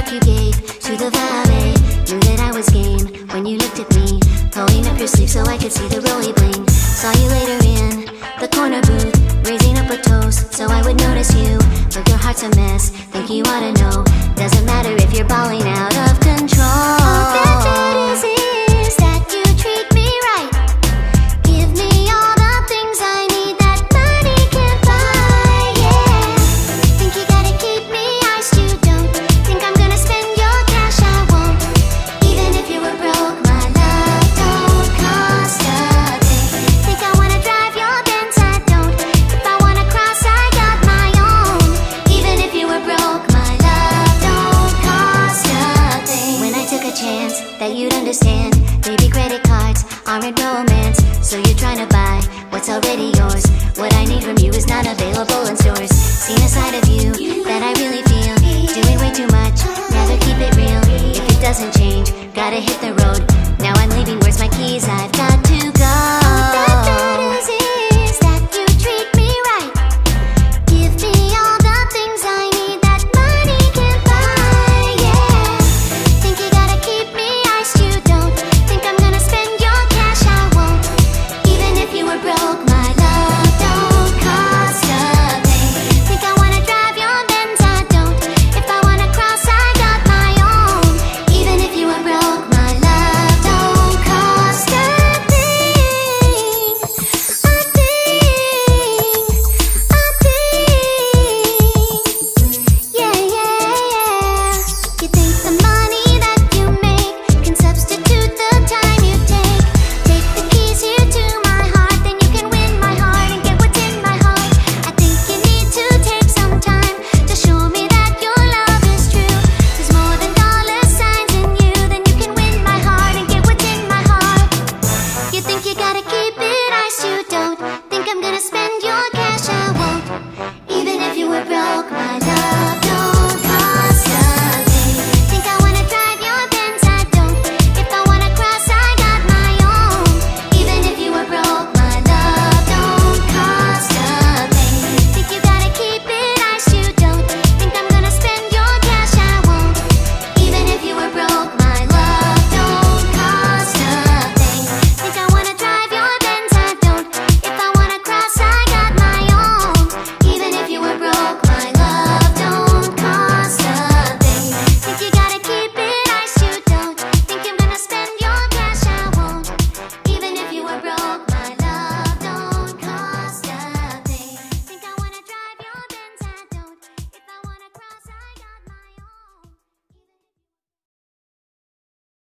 look you gave to the valet. Knew that I was game when you looked at me, pulling up your sleeve so I could see the rolly bling. Saw you later in the corner booth, raising up a toast so I would notice you. But your heart's a mess, think you ought to know. Doesn't matter if you're balling out of control. All that matters is that you treat me right. Give me all the things I need that money can't buy, yeah. Think you gotta keep me iced, you don't. Think I'm gonna spend your cash, I won't. Even if you were broke, my love don't cost a thing. Think I wanna drive your Benz, I don't. If I wanna cross, I got my own. Even if you were broke, my love don't cost a thing. When I took a chance that you'd understand, baby, credit cards aren't romance. So you're trying to buy what's already yours. What I need from you is not available in stores. Seen a side of you that I really feel, doing way too much, rather keep it real. If it doesn't change, gotta hit the